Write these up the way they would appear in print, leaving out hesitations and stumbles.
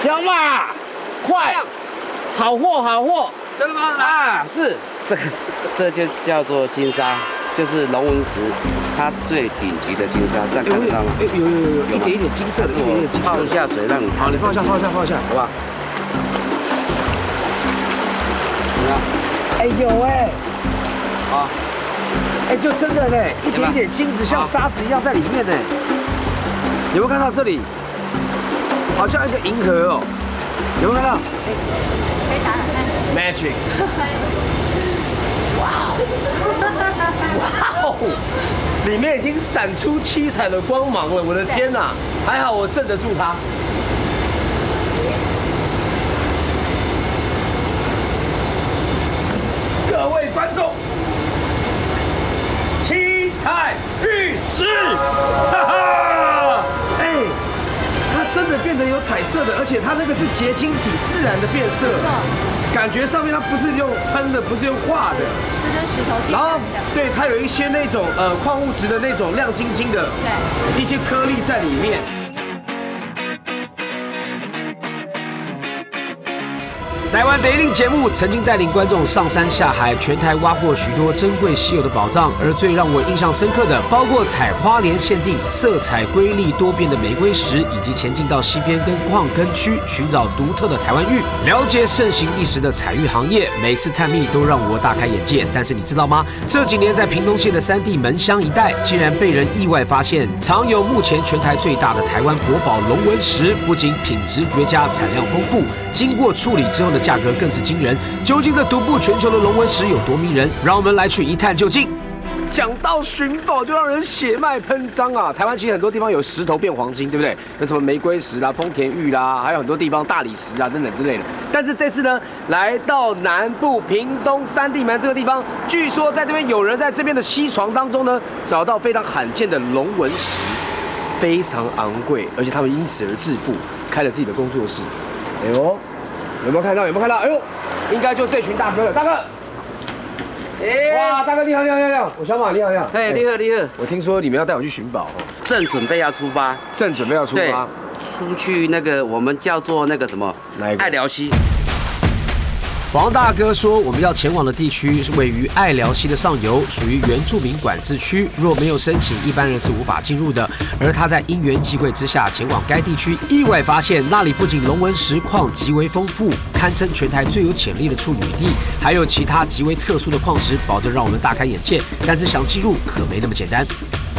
小马，快，好货好货， 真的吗？ 啊，是这就叫做金沙，就是龙纹石，它最顶级的金沙，这样看得到吗？ 有，一点一点金色的，一点点金色。 泡一下水让你。 好，你放下，好不好？ 怎么样？ 哎，有哎， 啊， 哎，就真的呢，一点一点金子像沙子一样在里面呢。有没有看到这里？好像一个银河哦，有没有看到？ 可以打打看。 Magic。哇哦！里面已经闪出七彩的光芒了，我的天哪！还好我镇得住它。各位观众，七彩玉石，哈哈！哎，它真的变得有彩色的，而且它那个是结晶体，自然的变色，感觉上面它不是用喷的，不是用画的， 这跟石头然后对它有一些那种矿物质的那种亮晶晶的，对，一些颗粒在里面。台湾得令节目曾经带领观众上山下海，全台挖过许多珍贵稀有的宝藏，而最让我印象深刻的，包括采花莲限定、色彩瑰丽多变的玫瑰石，以及前进到西边跟矿坑区寻找独特的台湾玉，了解盛行一时的采玉行业。每次探秘都让我大开眼界。但是你知道吗？这几年在屏东县的3地门乡一带，竟然被人意外发现，藏有目前全台最大的台湾国宝龙纹石，不仅品质绝佳、产量丰富，经过处理之后的价格更是惊人。究竟这独步全球的龙纹石有多迷人？让我们来去一探究竟。讲到寻宝，就让人血脉喷张啊！台湾其实很多地方有石头变黄金，对不对？有什么玫瑰石啦、丰田玉啦，还有很多地方大理石啊等等之类的。但是这次呢，来到南部屏东3地门这个地方，据说在这边有人在这边的溪床当中呢，找到非常罕见的龙纹石，非常昂贵，而且他们因此而致富，开了自己的工作室。哎呦！有没有看到？哎呦，应该就这群大哥了。大哥，哇，大哥你好！我小马你好！ 哎，你好！ 我听说你们要带我去寻宝哦， 正准备要出发，对，出去那个我们叫做那个什么爱寮溪。 黄大哥说，我们要前往的地区是位于爱寮溪的上游，属于原住民管制区，若没有申请，一般人是无法进入的。而他在因缘际会之下前往该地区，意外发现那里不仅龙纹石矿极为丰富，堪称全台最有潜力的处女地，还有其他极为特殊的矿石，保证让我们大开眼界。但是想进入可没那么简单。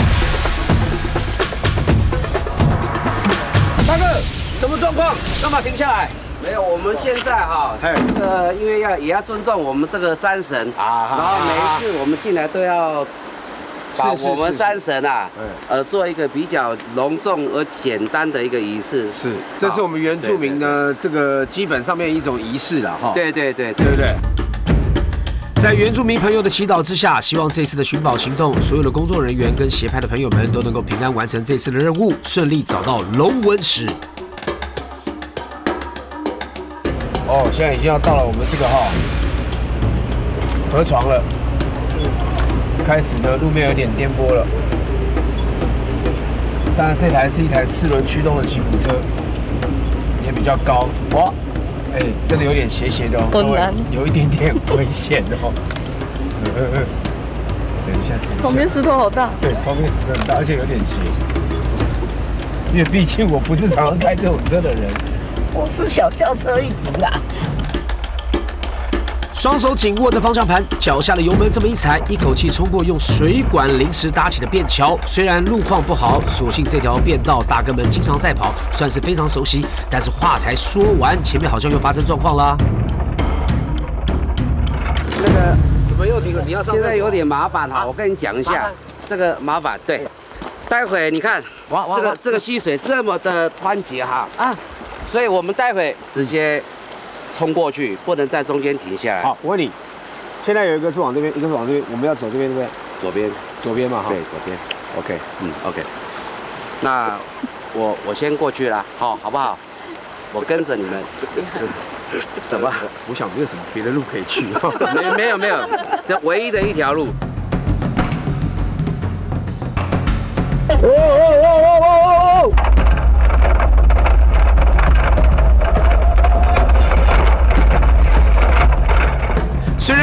大哥，什么状况？干嘛停下来？ 没有，我们现在哈，因为也要尊重我们这个山神啊，然后每一次我们进来都要把我们山神啊，做一个比较隆重而简单的一个仪式。 是，这是我们原住民的这个基本上面一种仪式了哈。 对。 在原住民朋友的祈祷之下，希望这次的寻宝行动，所有的工作人员跟协拍的朋友们都能够平安完成这次的任务，顺利找到龙纹石。哦，现在已经要到了我们这个河床了，开始呢路面有点颠簸了。当然这台是一台4轮驱动的吉普车，也比较高。哇，真的有点斜的哦， 很难， 有一点点危险哦。等一下， 旁边石头好大。 对，旁边石头很大，而且有点斜。因为毕竟我不是常常开这种车的人。我是小轿车一族啦。双手紧握着方向盘，脚下的油门这么一踩，一口气冲过用水管临时搭起的便桥。虽然路况不好，所幸这条便道大哥们经常在跑，算是非常熟悉。但是话才说完，前面好像又发生状况啦。那个怎么又停了？你要上？ 现在有点麻烦哈，我跟你讲一下，这个麻烦对。待会你看，这个溪水这么的湍急哈啊。所以我们待会直接冲过去，不能在中间停下来。 好，我问你，现在有一个是往这边，一个是往这边，我们要走这边对不对？左边嘛哈。对，左边。OK， OK。那我先过去了，好不好？我跟着你们。怎么？ 我想没有什么别的路可以去。 没有，这唯一的一条路。哦！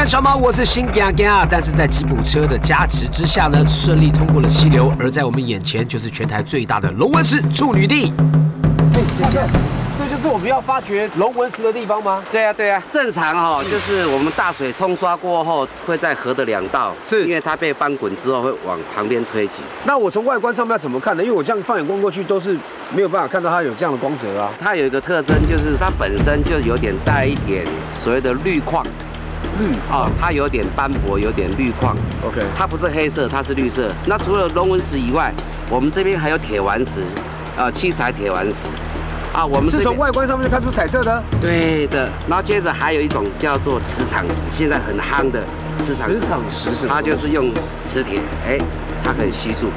然小马我是心惊惊啊，但是在吉普车的加持之下呢，顺利通过了溪流，而在我们眼前就是全台最大的龙纹石处女地。这就是我们要发掘龙纹石的地方吗？ 对啊，对啊，正常哈，就是我们大水冲刷过后，会在河的两道， 是因为它被翻滚之后会往旁边推挤。 那我从外观上面要怎么看呢？因为我这样放眼光过去都是没有办法看到它有这样的光泽啊。 它有一个特征，就是它本身就有点带一点所谓的绿矿。它有点斑驳，有点绿矿。 OK， 它不是黑色，它是绿色。那除了龙纹石以外，我们这边还有铁丸石，七彩铁丸石。我们是从外观上面就看出彩色的。对的，然后接着还有一种叫做磁场石，现在很夯的磁场石是它就是用磁铁，它可以吸住。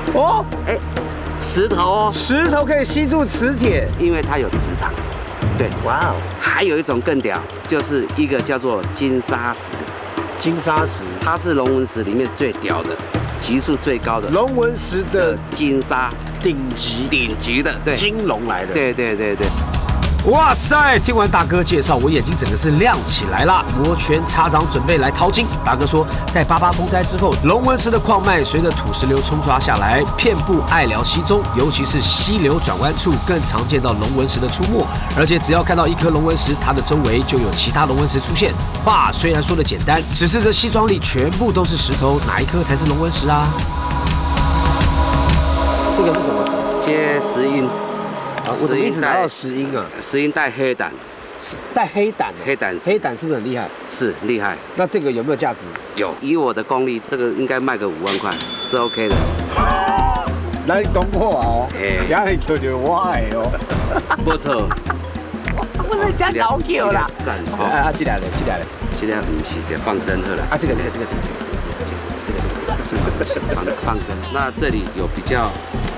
石头可以吸住磁铁， 因为它有磁场。对， 哇哦！ 还有一种更屌，就是一个叫做金沙石。 金沙石， 它是龙纹石里面最屌的，级数最高的。 龙纹石的金沙，顶级的，对， 金龙来的。对。哇塞！听完大哥介绍，我眼睛整个是亮起来了，摩拳擦掌，准备来淘金。大哥说，在88风灾之后，龙纹石的矿脉随着土石流冲刷下来，遍布爱寮溪中，尤其是溪流转弯处，更常见到龙纹石的出没。而且只要看到一颗龙纹石，它的周围就有其他龙纹石出现。话虽然说的简单，只是这溪庄里全部都是石头，哪一颗才是龙纹石啊？这个是什么石？ 接石英。 我怎么一直拿到石英啊？ 石英带黑胆， 带黑胆。黑胆是不是很厉害？ 是厉害。 那这个有没有价值？ 有，以我的功力，这个应该卖个5万块，是 OK 的。 那你懂我哦？家里求求我哦。 不错。 不能讲老球啦。 赞哦！进来了。 现在不是得放生喝了。 这个。 放生。那这里有比较，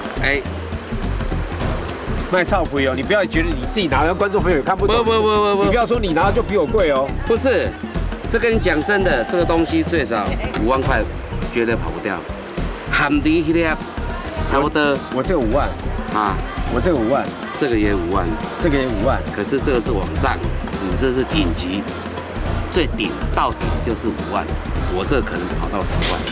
卖臭贵哦！你不要觉得你自己拿，让观众朋友也看不懂。不，你不要说你拿就比我贵哦。 不是，这跟你讲真的，这个东西最少5万块，绝对跑不掉。含离那个差不多。 我这个5万我这个5万， 这个也5万， 这个也5万。 可是这个是往上，你这是顶级，最顶到顶就是5万，我这可能跑到10万。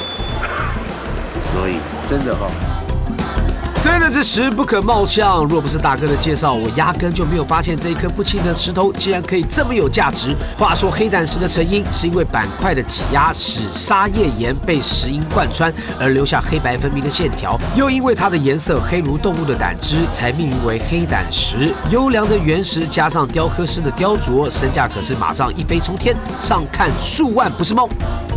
所以真的真的是石不可貌相，若不是大哥的介绍，我压根就没有发现这一颗不轻的石头竟然可以这么有价值。话说黑胆石的成因是因为板块的挤压使砂页岩被石英贯穿而留下黑白分明的线条，又因为它的颜色黑如动物的胆汁，才命名为黑胆石。优良的原石加上雕刻师的雕琢，身价可是马上一飞冲天，上看数万不是梦。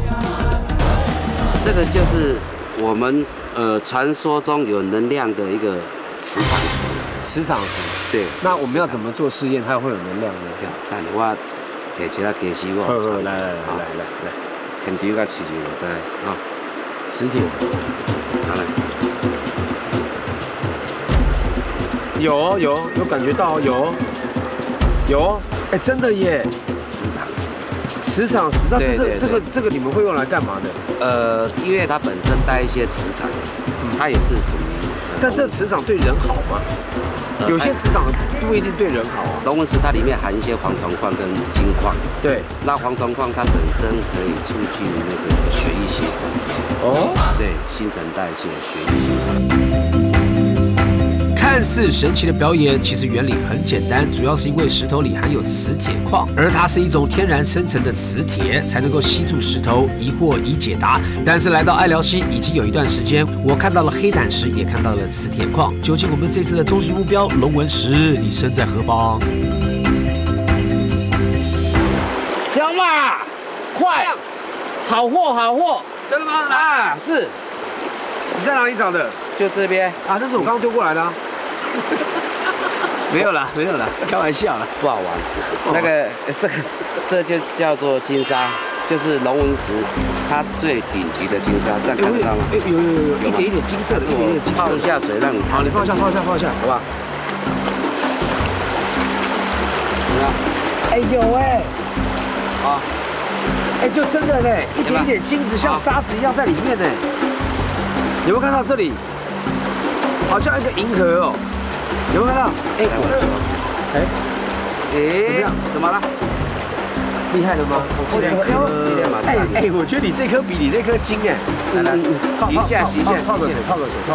这个就是我们传说中有能量的一个磁场石。 磁场石， 对。 那我们要怎么做试验，它会有能量呢？ 但我摕一个计时我。 来， 很低个气球我在啊， 磁铁。 好来。 有感觉到有，真的耶！磁场石，那这个你们会用来干嘛的？ 因为它本身带一些磁场，它也是属于。 但这磁场对人好吗？有些磁场不一定对人好啊。 龙纹石它里面含一些黄铜矿跟金矿。 对。 那黄铜矿它本身可以促进那个血液循环。对，新陈代谢、血液循环。 看似神奇的表演，其实原理很简单，主要是因为石头里含有磁铁矿，而它是一种天然生成的磁铁，才能够吸住石头。疑惑已解答。但是来到爱寮溪已经有一段时间，我看到了黑胆石，也看到了磁铁矿。究竟我们这次的终极目标龙纹石，你身在何方？ 小马，快！好货！ 真的吗？ 啊，是。 你在哪里找的？ 就这边啊，那是我刚刚丢过来的。没有了，开玩笑了， 不好玩。那个这就叫做金沙，就是龙纹石，它最顶级的金沙，这样看得到吗？ 有，一点金色的，一点金色。 泡一下水让你。 好，你放下，好不好？有就真的嘞，一点金子像沙子一样在里面呢。有没有看到这里？好像一个银河哦，有没有看到？怎么样？ 怎么了？ 厉害了吗？哎，我觉得你这颗比你那颗精哎。来， 洗一下， 泡个水。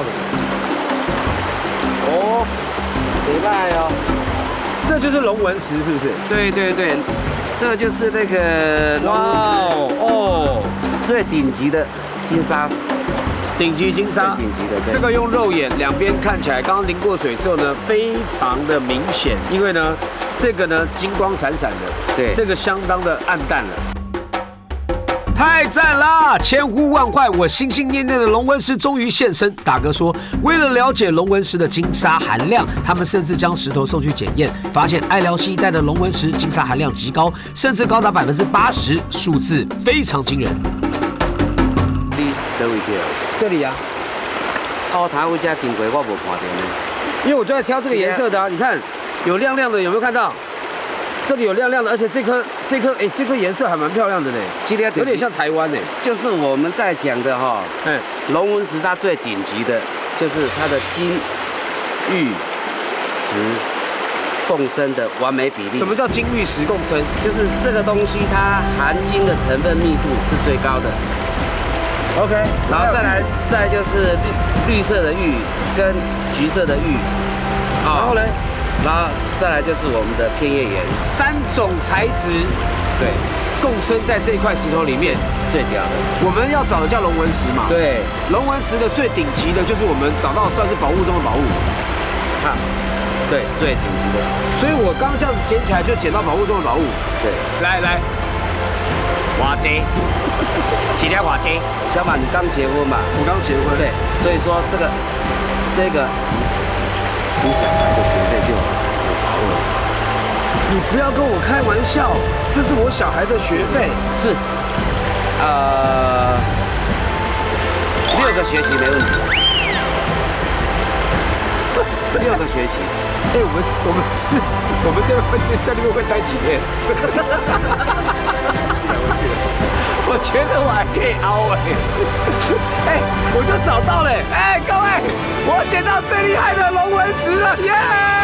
哦， 礼拜哦， 这就是龙纹石是不是？ 对，这个就是那个哇哦， 最顶级的金沙。 顶级金沙， 顶级的， 这个用肉眼两边看起来，刚刚淋过水之后呢，非常的明显，因为呢，这个呢金光闪闪的， 对， 这个相当的暗淡了。太赞啦！千呼万唤，我心心念念的龙纹石终于现身。大哥说，为了了解龙纹石的金沙含量，他们甚至将石头送去检验，发现爱辽西一带的龙纹石金沙含量极高，甚至高达80%，数字非常惊人。这里啊， 台湾家经过我无看到呢， 因为我就在挑这个颜色的啊，你看有亮亮的，有没有看到？这里有亮亮的，而且这颗颜色还蛮漂亮的呢，有点像台湾呢。 就是我们在讲的哈，龙纹石它最顶级的，就是它的金玉石共生的完美比例。 什么叫金玉石共生？ 就是这个东西它含金的成分密度是最高的。OK， 然后再来就是绿色的玉跟橘色的玉， 然后呢， 然后再来就是我们的片叶岩 ，3种材质， 对， 共生在这一块石头里面， 最屌的。 我们要找的叫龙纹石嘛， 对， 龙纹石的最顶级的就是我们找到算是宝物中的宝物， 对，最顶级的。 所以我刚刚这样捡起来就捡到宝物中的宝物， 对， 来，花姐。几条花街， 小马，你刚结婚嘛？ 我刚结婚， 对，所以说这个，你小孩的学费就有着落。 你不要跟我开玩笑，这是我小孩的学费， 是，6个学期没问题，6个学期。 哎，我们在那边会待几天？我觉得我还可以凹哎，我就找到了哎，各位，我捡到最厉害的龙纹石了，耶！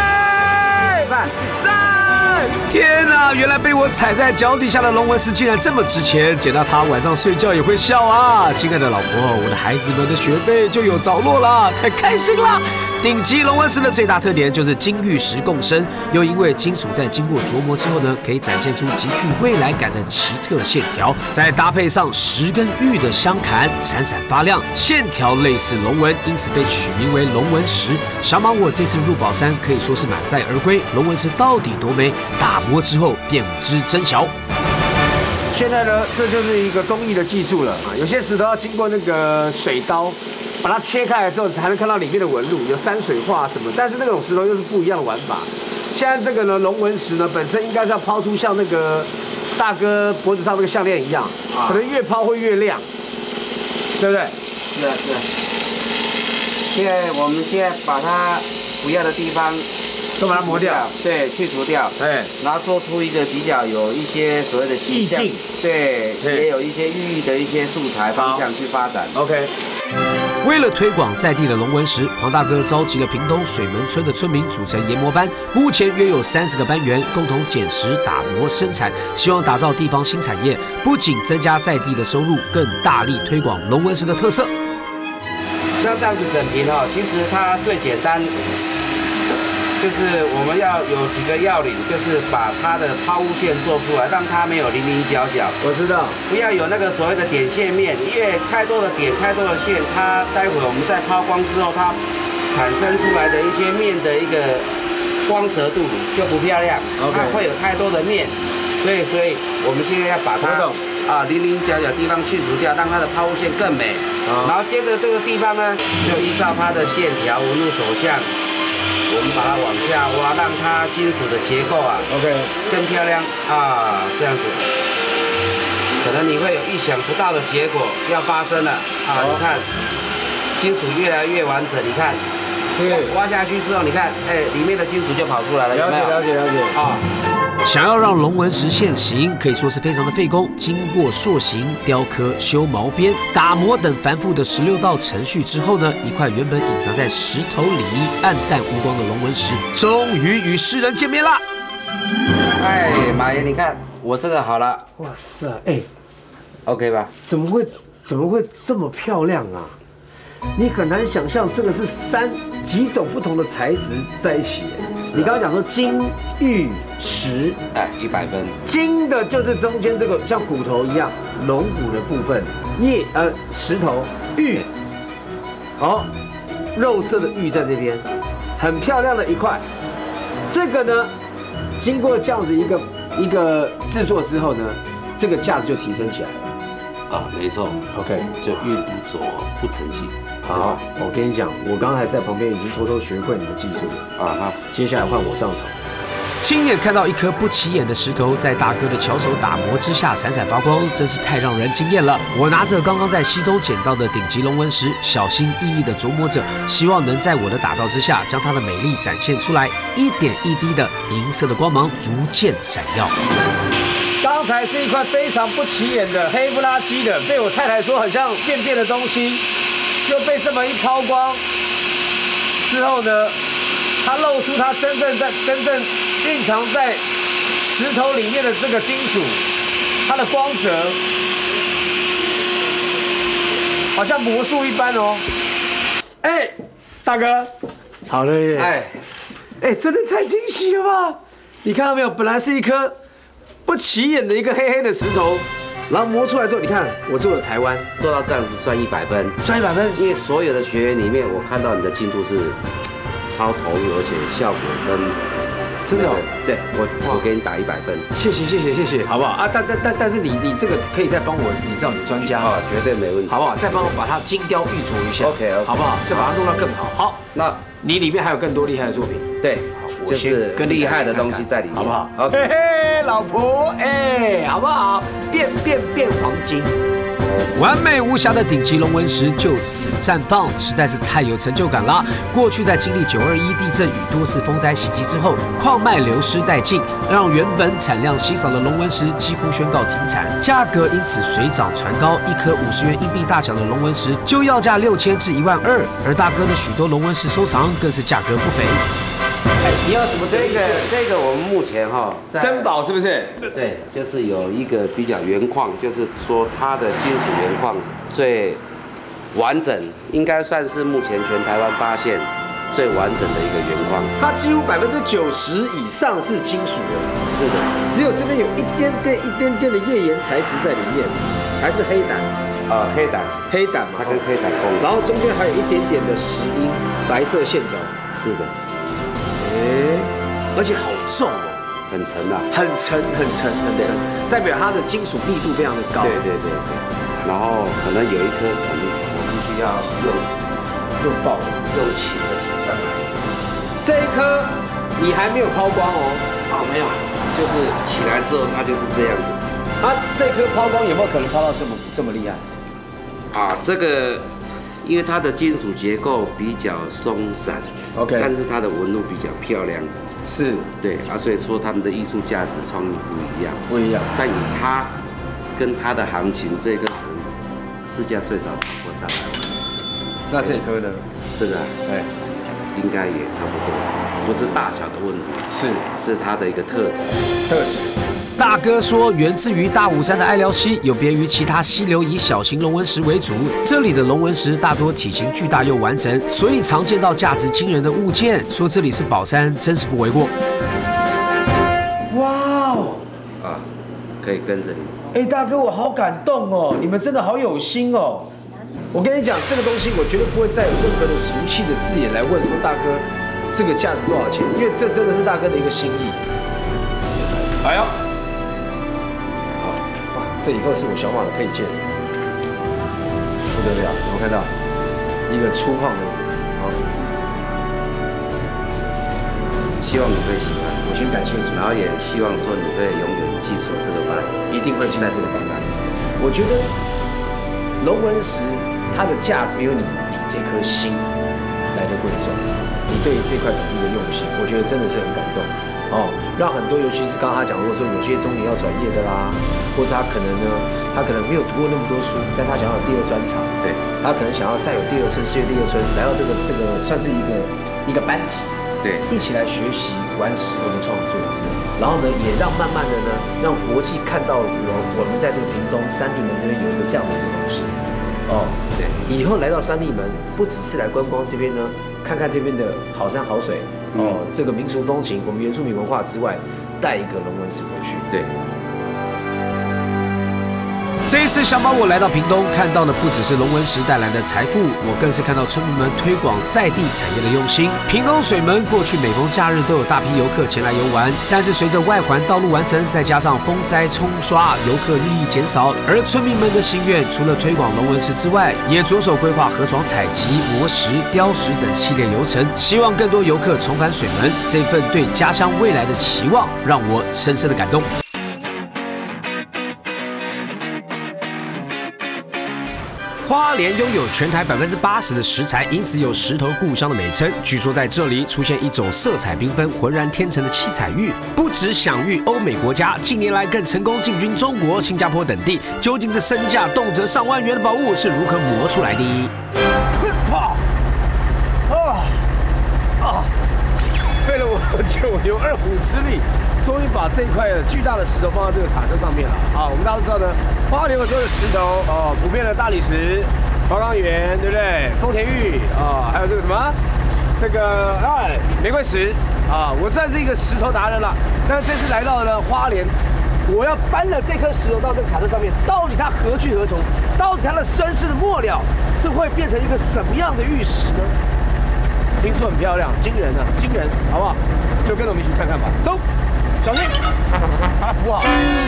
赞！天哪，原来被我踩在脚底下的龙纹石竟然这么值钱，捡到它晚上睡觉也会笑啊！亲爱的老婆，我的孩子们的学费就有着落了，太开心了！顶级龙纹石的最大特点就是金玉石共生，又因为金属在经过琢磨之后呢，可以展现出极具未来感的奇特线条，再搭配上石跟玉的相砍，闪闪发亮，线条类似龙纹，因此被取名为龙纹石。小马我这次入宝山可以说是满载而归，龙纹石到底多美，打磨之后便知真晓。现在呢，这就是一个工艺的技术了啊，有些石头要经过那个水刀。把它切开来之后，才能看到里面的纹路，有山水画什么。但是那种石头又是不一样的玩法。现在这个呢，龙纹石呢，本身应该是要抛出像那个大哥脖子上那个项链一样，可能越抛会越亮，对不对？ 是。我们现在把它不要的地方都把它磨掉， 对，去除掉，然后做出一个比较有一些所谓的意境，对，也有一些寓意的一些素材方向去发展。 OK。为了推广在地的龙纹石，黄大哥召集了屏东水门村的村民组成研磨班，目前约有30个班员，共同捡石、打磨、生产，希望打造地方新产业，不仅增加在地的收入，更大力推广龙纹石的特色。 像这样子整平哈，其实它最简单，就是我们要有几个要领，就是把它的抛物线做出来，让它没有棱棱角角。 我知道， 不要有那个所谓的点线面，因为太多的点、太多的线，它待会我们在抛光之后，它产生出来的一些面的一个光泽度就不漂亮，它会有太多的面，所以我们现在要把它棱棱角角地方去除掉，让它的抛物线更美。然后接着这个地方呢，就依照它的线条、纹路、手相。我们把它往下挖，让它金属的结构更漂亮啊，这样子，可能你会有意想不到的结果要发生了啊！你看，金属越来越完整，你看，挖下去之后，你看，里面的金属就跑出来了，有没有？ 了解啊。想要让龙纹石现形，可以说是非常的费工。经过塑形、雕刻、修毛边、打磨等繁复的16道程序之后呢，一块原本隐藏在石头里、暗淡无光的龙纹石，终于与世人见面啦！ 哎，马爷，你看我这个好了。 哇塞，哎 ，OK 吧？ 怎么会这么漂亮啊？你很难想象这个是几种不同的材质在一起。你刚刚讲说金、玉、石， 哎，100分。 金的就是中间这个像骨头一样龙骨的部分，石头玉，哦，肉色的玉在那边，很漂亮的一块。这个呢，经过这样子一个制作之后呢，这个价值就提升起来了。 啊，没错 ，OK， 就玉不琢不成形。 好，我跟你讲，我刚才在旁边已经偷偷学会你的技术了啊哈！接下来换我上场。亲眼看到一颗不起眼的石头在大哥的巧手打磨之下闪闪发光，真是太让人惊艳了。我拿着刚刚在溪中捡到的顶级龙纹石，小心翼翼地琢磨着，希望能在我的打造之下，将它的美丽展现出来，一点一滴的银色的光芒逐渐闪耀。刚才是一块非常不起眼的黑不拉几的，被我太太说很像便的东西。就被这么一抛光之后呢，它露出它真正蕴藏在石头里面的这个金属，它的光泽好像魔术一般哦。哎，大哥，好了耶！哎，真的太惊喜了吧！你看到没有？本来是一颗不起眼的一个黑黑的石头。然后磨出来之后，你看我做了台湾， 做到这样子算100分， 算100分。 因为所有的学员里面，我看到你的进度是超投入，而且效果跟真的、哦， 对我给你打100分。 谢谢，好不好啊？但是你这个可以再帮我，你知道你专家啊，绝对没问题， 好不好？再帮我把它精雕玉琢一下 ，OK， 好不好？再把它弄到更好。好， 那你里面还有更多厉害的作品， 对。就是更厉害的东西在里面， 好不好？ 好， 嘿嘿，老婆，哎，好不好？变黄金，完美无瑕的顶级龙纹石就此绽放，实在是太有成就感了。过去在经历921地震与多次风灾袭击之后，矿脉流失殆尽，让原本产量稀少的龙纹石几乎宣告停产，价格因此水涨船高，一颗50元硬币大小的龙纹石就要价6000至12000，而大哥的许多龙纹石收藏更是价格不菲。哎，你要什么？ 这个我们目前哈， 珍宝是不是？ 对，就是有一个比较原矿，就是说它的金属原矿最完整，应该算是目前全台湾发现最完整的一个原矿。 它几乎90%以上是金属的， 是的， 只有这边有一点点的页岩材质在里面，还是黑胆。黑胆嘛， 它跟黑胆共。 然后中间还有一点点的石英，白色线条。 是的。 而且好重哦， 很沉啊， 很沉，代表它的金属密度非常的高。 对。然后可能有一颗，我必须要用爆的，用起上来。 这一颗你还没有抛光哦？ 啊，没有，就是起来之后它就是这样子。 啊，这颗抛光有没有可能抛到这么厉害？ 啊，这个因为它的金属结构比较松散。 OK， 但是它的纹路比较漂亮， 是对啊，所以说他们的艺术价值创意不一样，但以它跟它的行情，这个市价最少超过300万。 那这颗呢？ 这个应该也差不多，不是大小的问题，是它的一个特质。大哥说，源自于大武山的爱寮溪，有别于其他溪流以小型龙纹石为主，这里的龙纹石大多体型巨大又完整，所以常见到价值惊人的物件。说这里是宝山，真是不为过。哇哦！啊，可以跟着你。哎，大哥，我好感动哦，你们真的好有心哦。我跟你讲，这个东西我绝对不会再有任何的俗气的字眼来问说大哥这个价值多少钱，因为这真的是大哥的一个心意。哎呦！这以后是我小马的配件，不得了！有没有看到一个粗犷的，希望你会喜欢。我先感谢主，然后也希望说你会永远记住这个班，一定会在这个班上。我觉得龙纹石它的价值没有你比这颗心来的贵重。你对于这块土地的用心，我觉得真的是很感动。哦，让很多，尤其是刚刚他讲过说，有些中年要转业的啦，或者他可能没有读过那么多书，但他想要有第二专长，对，他可能想要再有第二春，事业第二春，来到这个算是一个班级， 对， 一起来学习玩石头的创作，然后呢，也让慢慢的呢，让国际看到我们在这个屏东三地门这边有一个这样的一个东西。哦，对，以后来到三地门，不只是来观光这边呢，看看这边的好山好水，哦，这个民俗风情，我们原住民文化之外，带一个龙纹石回去。 对。 这一次，想把我来到屏东，看到的不只是龙纹石带来的财富，我更是看到村民们推广在地产业的用心。屏东水门过去每逢假日都有大批游客前来游玩，但是随着外环道路完成，再加上风灾冲刷，游客日益减少。而村民们的心愿，除了推广龙纹石之外，也着手规划河床采集、磨石、雕石等系列游程，希望更多游客重返水门。这份对家乡未来的期望，让我深深的感动。花莲拥有全台80%的食材，因此有石头故乡的美称。据说在这里出现一种色彩缤纷、浑然天成的七彩玉，不止享誉欧美国家，近年来更成功进军中国、新加坡等地。究竟这身价动辄上万元的宝物是如何磨出来的？费了我9牛2虎之力，终于把这块巨大的石头放到这个卡车上面了啊！我们大家都知道呢，花莲有很多的石头哦，普遍的大理石、花岗岩，对不对？丰田玉啊，还有这个什么，这个玫瑰石啊，我算是一个石头达人了。但是这次来到了花莲，我要搬了这颗石头到这个卡车上面，到底它何去何从？到底它的身世的末了是会变成一个什么样的玉石呢？听说很漂亮，惊人啊，惊人，好不好？就跟着我们一起看看吧。走，小心，把它扶好。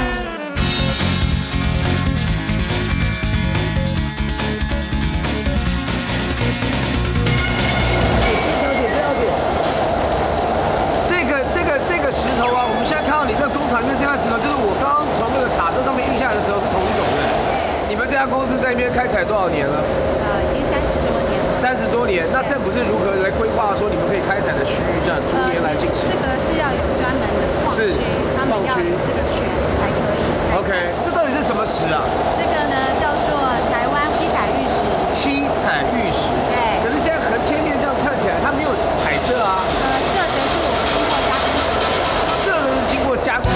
这个石头啊，我们现在看到你这个工厂里面这块石头，就是我刚刚从那个卡车上面运下来的时候是同一种的。你们这家公司在那边开采多少年了？ 已经30多年了。30 多年，那政府是如何来规划说你们可以开采的区域，这样逐年来进行？ 这个是要有专门的矿区，他们要有这个权才可以。 OK， 这到底是什么石啊？ 这个呢叫做台湾七彩玉石。 七彩玉石。 对。 可是现在横切面这样看起来，它没有彩色啊。 色泽是我们经过加工的。 色泽是经过加工。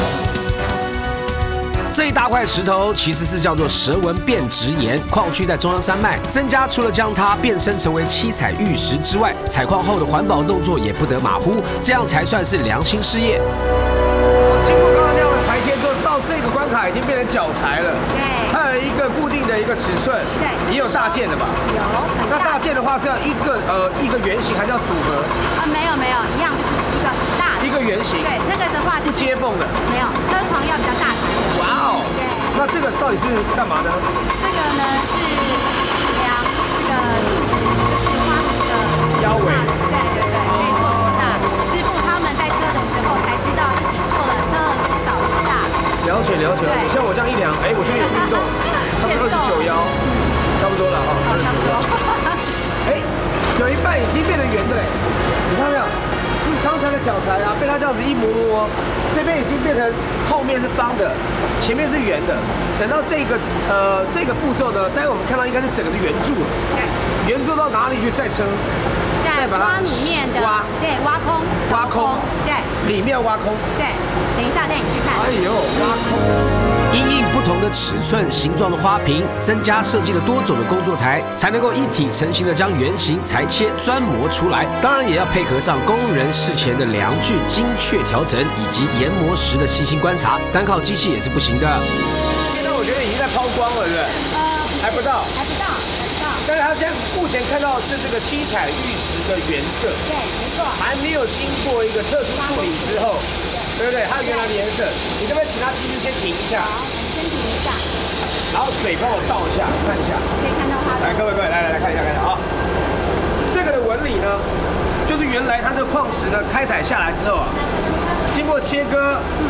这一大块石头其实是叫做蛇纹变质岩，矿区在中央山脉。增加除了将它变身成为七彩玉石之外，采矿后的环保动作也不得马虎，这样才算是良心事业。经过刚刚那样的裁切之后，到这个关卡已经变成脚材了。 对。 它有一个固定的一个尺寸。 对。 也有大件的吧？ 有。 那大件的话是要一个圆形，还是要组合？ 没有，一样就是一个大的。一个圆形。 对，那个的话不接缝的。 没有，车床要比较大台。 哇哦。对。那这个到底是干嘛呢？ 这个呢是量这个就是花壶的腰围。 对，可以做多大？师傅他们在车的时候才知道自己做了这多少多大。了解。像我这样一量，我这边有运动，差不多29腰，差不多了哈。差不多。有一半已经变成圆的嘞，你看到没有？刚才的脚材啊，被它这样子一磨，这边已经变成后面是方的，前面是圆的。等到这个步骤呢，待会我们看到应该是整个是圆柱了。对。圆柱到哪里去再撑？再把它里面的对，挖空。对。 里面挖空。 对。等一下带你去看。 哎呦，挖空。因应不同的尺寸、形状的花瓶，增加设计了多种的工作台，才能够一体成型的将原型裁切、专磨出来。当然也要配合上工人事前的量距、精确调整，以及研磨时的细心观察，单靠机器也是不行的。现在我觉得已经在抛光了，对不对？还不到。但是它现在目前看到是这个七彩玉石的原色， 对，没错， 还没有经过一个特殊处理之后，对不对？它原来的颜色，你这边请它机器先停一下， 好，先停一下， 然后水帮我倒一下，看一下， 可以看到它的。 来，各位，来看一下啊，这个的纹理呢，就是原来它这个矿石呢开采下来之后啊，经过切割，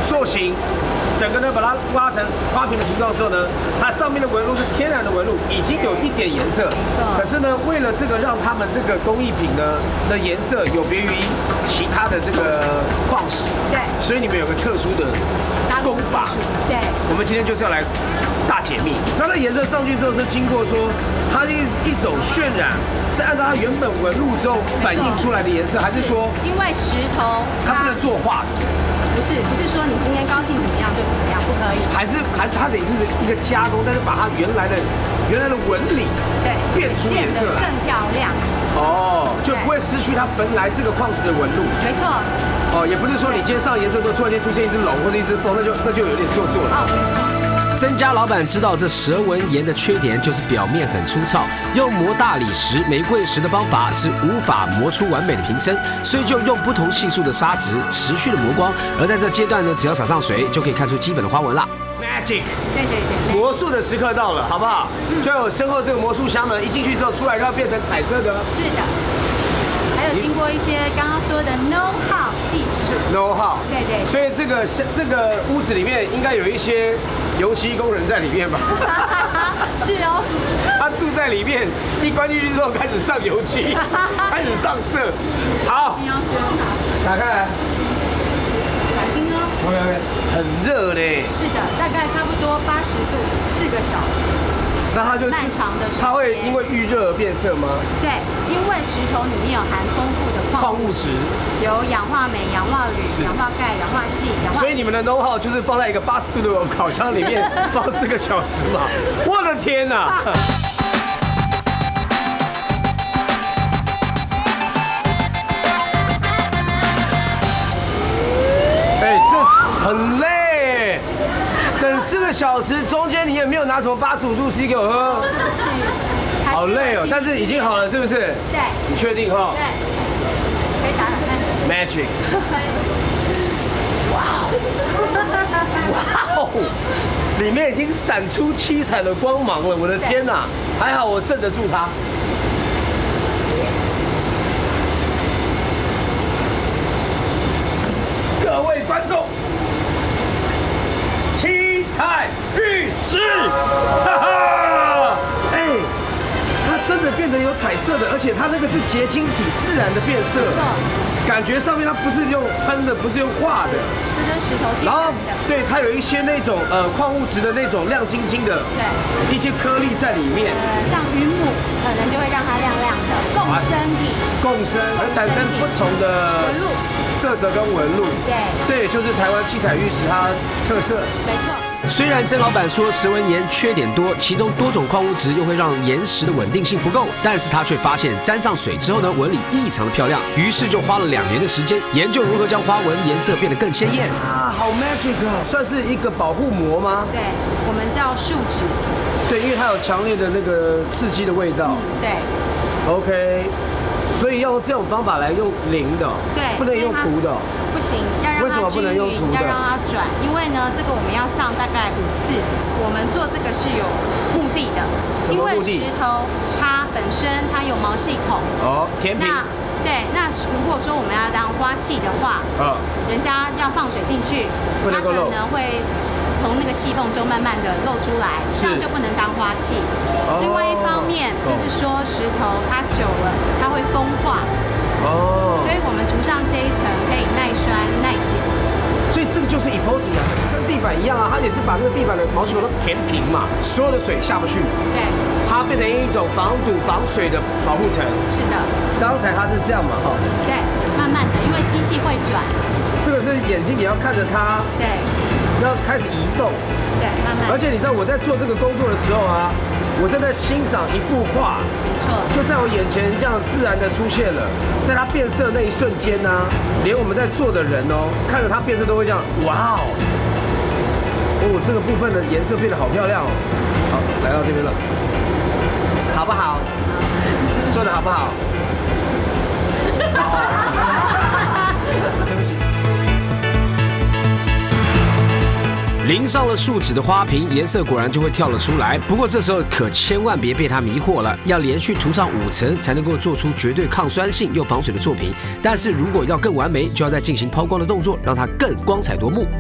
塑形，整个呢把它挖成花瓶的形状之后呢，它上面的纹路是天然的纹路，已经有一点颜色。 没错。 可是呢，为了这个让他们这个工艺品呢的颜色有别于其他的这个矿石， 对， 所以你们有个特殊的工法。 对， 我们今天就是要来大解密。那它颜色上去之后是经过说它是一种渲染，是按照它原本纹路之后反映出来的颜色，还是说因为石头它不能作画的？ 不是说你今天高兴怎么样就怎么样，不可以。 还是它得是一个加工，但是把它原来的纹理对变出颜色来， 更漂亮。 哦，就不会失去它本来这个矿石的纹路。 没错。 哦，也不是说你今天上颜色都突然间出现一只龙或者一只蜂，那就有点做作了。 哦，没错。 曾家老板知道这蛇纹岩的缺点就是表面很粗糙，用磨大理石、玫瑰石的方法是无法磨出完美的瓶身，所以就用不同系数的砂质持续的磨光。而在这阶段呢，只要撒上水就可以看出基本的花纹啦。Magic， 对， 魔术的时刻到了，好不好？就有身后这个魔术箱呢，一进去之后出来就要变成彩色的。 是的。还有经过一些刚刚说的 know how 技术 know how， 对， 所以这个屋子里面应该有一些油漆工人在里面吧？ 是哦， 他住在里面，一关进去之后开始上油漆，开始上色。好，打开来， 小心哦。 OK， 很热嘞。 是的，大概差不多80度，4个小时。 那它就漫长的时间， 它会因为遇热而变色吗？ 对，因为石头里面有含丰富的矿物质，有氧化镁、氧化铝、氧化钙、氧化硒、氧化。 所以你们的 know how 就是放在一个80度的烤箱里面放4个小时嘛？我的天哪！这很累。等4个小时，中间你也没有拿什么85度 C 给我喝， 对不起， 好累哦。但是已经好了，是不是？ 对。 你确定哈？ 对。可以打打看。 Magic。哇哦！里面已经闪出7彩的光芒了，我的天哪！还好我镇得住它。各位观众。七彩玉石，哈哈！哎，它真的变得有彩色的，而且它那个是结晶体自然的变色，感觉上面它不是用喷的，不是用画的， 这就是石头天然的。 然后对它有一些那种矿物质的那种亮晶晶的， 对， 一些颗粒在里面， 像云母可能就会让它亮亮的，共生体， 共生而产生不同的色泽跟纹路， 对， 这也就是台湾七彩玉石它特色。 没错。 虽然曾老板说石纹岩缺点多，其中多种矿物质又会让岩石的稳定性不够，但是他却发现沾上水之后呢，纹理异常的漂亮，于是就花了2年的时间研究如何将花纹颜色变得更鲜艳。啊，好 magic 啊！算是一个保护膜吗？ 对，我们叫树脂。 对，因为它有强烈的那个刺激的味道。 对。 OK， 所以要用这种方法来用淋的， 对， 不能用涂的。 不行，要让它均匀，要让它转，因为呢，这个我们要上大概5次。我们做这个是有目的的，因为石头它本身它有毛细孔。哦，填平。对，那如果说我们要当花器的话，人家要放水进去，它可能会从那个细缝中慢慢的露出来，这样就不能当花器。另外一方面就是说石头它久了它会风化。哦，所以我们涂上这一层可以耐酸耐碱， 所以这个就是 epoxy 啊，跟地板一样啊，它也是把那个地板的毛细孔都填平嘛，所有的水下不去， 对， 它变成一种防堵防水的保护层。是的，刚才它是这样嘛，哈， 对，慢慢的，因为机器会转， 这个是眼睛也要看着它， 对， 要开始移动， 对，慢慢。 而且你知道我在做这个工作的时候啊。我正在欣赏一幅画， 没错，就在我眼前这样自然的出现了。在它变色那一瞬间呢，连我们在做的人哦，看着它变色都会这样，哇哦！哦，这个部分的颜色变得好漂亮哦。好，来到这边了，好不好？做的好不好？对不起。 淋上了树脂的花瓶，颜色果然就会跳了出来。不过这时候可千万别被它迷惑了，要连续涂上5层才能够做出绝对抗酸性又防水的作品。但是如果要更完美，就要再进行抛光的动作，让它更光彩夺目。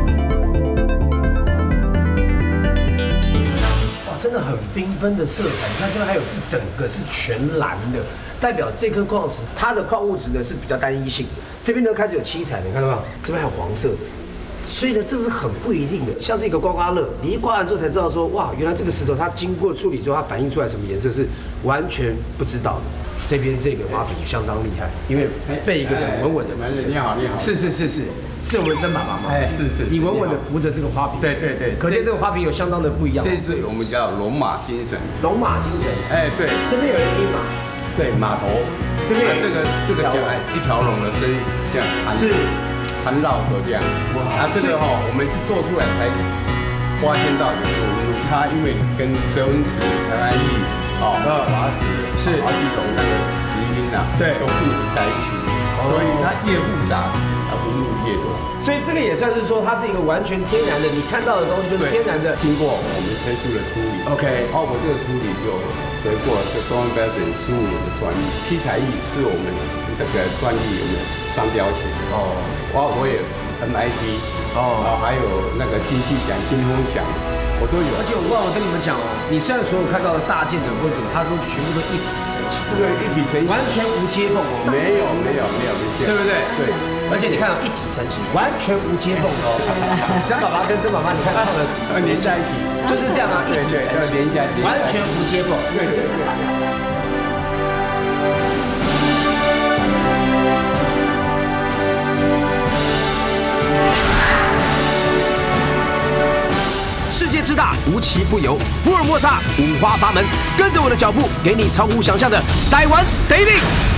真的很缤纷的色彩，你看这边还有是整个是全蓝的，代表这颗矿石它的矿物质呢是比较单一性的。这边呢开始有七彩的，你看到吗？这边还有黄色的，所以呢这是很不一定的，像是一个刮刮乐，你一刮完之后才知道说，哇，原来这个石头它经过处理之后它反映出来什么颜色是完全不知道的。这边这个花瓶相当厉害，因为被一个人稳稳的扶着。 你好，你好。 是我们曾爸爸吗？ 是。 你稳稳的扶着这个花瓶。 对。 可见这个花瓶有相当的不一样。 这是我们叫龙马精神。 龙马精神。 对。 这边有一匹马。 对，码头。这边这个讲一条龙的声音，这样盘绕的这样。这个我们是做出来才发现到的，它因为跟蛇纹石、台湾玉、滑石、华地龙那个石英对，都混合在一起，所以它越复杂，它纹路越多。 所以这个也算是说，它是一个完全天然的，你看到的东西就是天然的。 经过我们特殊的处理 ，OK， 包括这个处理就得过这中央标准15年的专利，七彩艺是我们这个专利有没有商标权？我也 MIT 还有那个金鸡奖、金风奖。我都有， 而且我忘了跟你们讲你现在所有看到的大件的或者什么，它都全部都一体成型， 对，一体成型， 完全无接缝没有， 对不对？ 对， 而且你看一体成型，完全无接缝曾爸爸跟曾妈妈，你看他们连在一起， 就是这样啊，一体成型， 连在一起， 完全无接缝，对。世界之大，无奇不有，福尔摩沙五花八门，跟着我的脚步，给你超乎想象的台湾 dating。